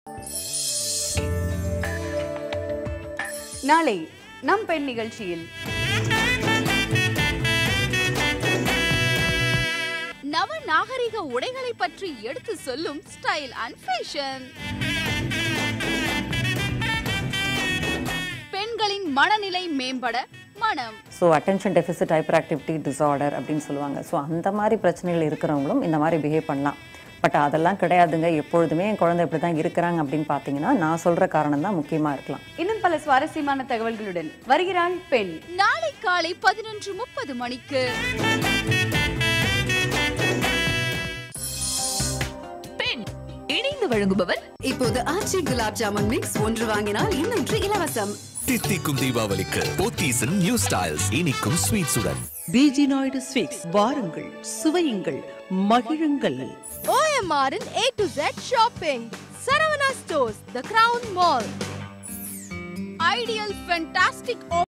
நாளை நம் பெண் நிகழ்ச்சியில் நவ நாகரிக உடைகளை பற்றி எடுத்து சொல்லும் ஸ்டைல் அண்ட் ஃபேஷன். பெண்களின் மனநிலை மேம்பட மனம். So attention deficit hyperactivity disorder அப்படின்னு சொல்லுவாங்க. ஸோ அந்த மாதிரி பிரச்சனைகள் இருக்கிறவங்களும் இந்த மாதிரி பிஹேவ் பண்ணலாம். பட் அதெல்லாம் கிடையாதுங்க. எப்பொழுதுமே என் குழந்தை இப்படி தான் இருக்கிறாங்க அப்படின்னு பார்த்தீங்கன்னா நான் சொல்கிற காரணம் தான் முக்கியமாக இருக்கலாம். இன்னும் பல சுவாரஸ்யமான தகவல்களுடன் வருகிறாள் பெண். நாளை காலை 11:30 மணிக்கு. பெண் இணைந்து வழங்குபவர். இப்போது ஆச்சி குலாப் ஜாமுன் மிக்ஸ் ஒன்று வாங்கினால் இன்னொன்று இலவசம். தித்திக்கும் தீபாவளிக்கு போத்தீஸின் நியூ ஸ்டைல்ஸ் இனிக்கும் ஸ்வீட்ஸுடன். பீஜிநாயுடு ஸ்வீட்ஸ் வாருங்கள், சுவையுங்கள், மகிழுங்கள். OMR in A to Z shopping. Saravana Stores, The Crown Mall. Ideal fantastic